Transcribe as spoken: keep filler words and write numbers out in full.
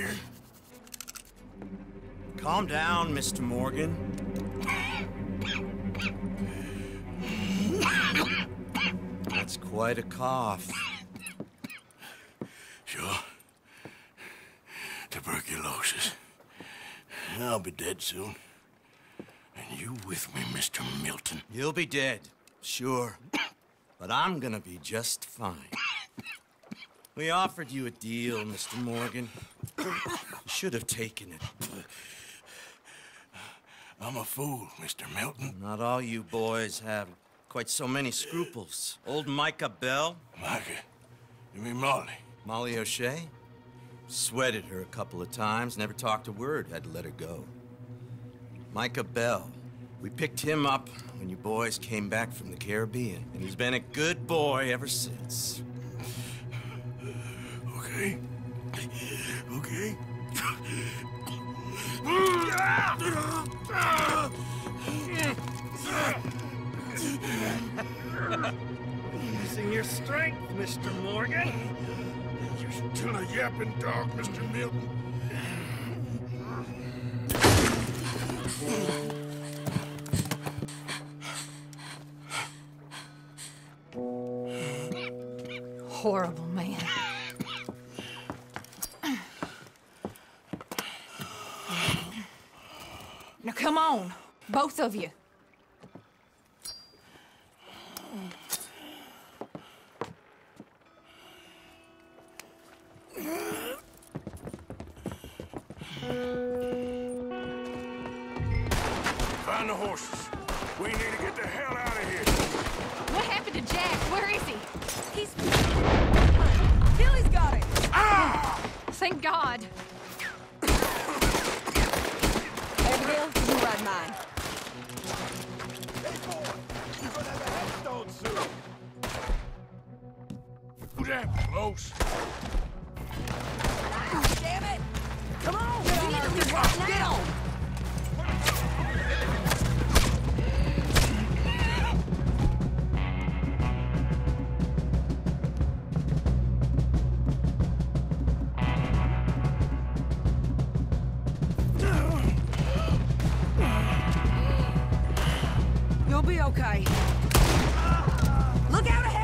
here. Calm down, Mister Morgan. That's quite a cough. Sure. Tuberculosis. I'll be dead soon. And you with me, Mister Milton? You'll be dead, sure. But I'm gonna be just fine. We offered you a deal, Mister Morgan. You should have taken it. I'm a fool, Mister Milton. Not all you boys have quite so many scruples. Old Micah Bell. Micah? You mean Molly? Molly O'Shea? Sweated her a couple of times, never talked a word, had to let her go. Micah Bell. We picked him up when you boys came back from the Caribbean, and he's been a good boy ever since. Okay. Okay. Using your strength, Mister Morgan. You're still a yapping dog, Mister Milton. Horrible man. Now come on, both of you. Find the horses. We need to get the hell out of here. What happened to Jack? Where is he? He's... Billy's got it! Ah! Thank God. Abigail, you ride mine. Who's that close? Damn it! Come on! We need to leave right now! You'll be okay. Look out ahead!